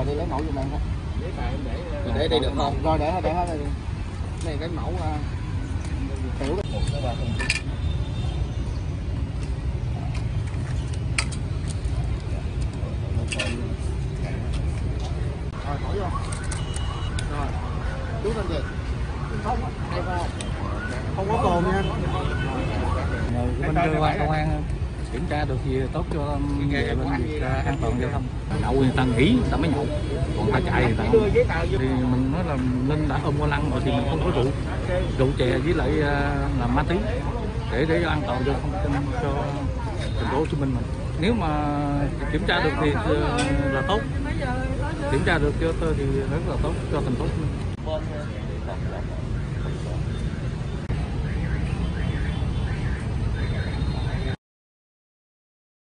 Rồi đi lấy mẫu giùm em thôi. Để đây được không? Rồi để hết đây đi. Này cái mẫu tiểu đó. Rồi hỏi vô. Rồi. Chú tên gì? Không, không có cồn nha. Bên cơ quan công an kiểm tra được gì tốt cho về bên việc an toàn giao thông. Đậu người ta nghỉ người ta mới nhậu, còn người ta chạy người ta không. Thì mình nói là Linh đã ôm qua lăng rồi thì mình không có rượu chè với lại là ma túy để an toàn giao thông cho thành phố Hồ Chí Minh mình. Nếu mà kiểm tra được thì là tốt, kiểm tra được cho tôi thì rất là tốt cho thành phố Hồ Chí Minh.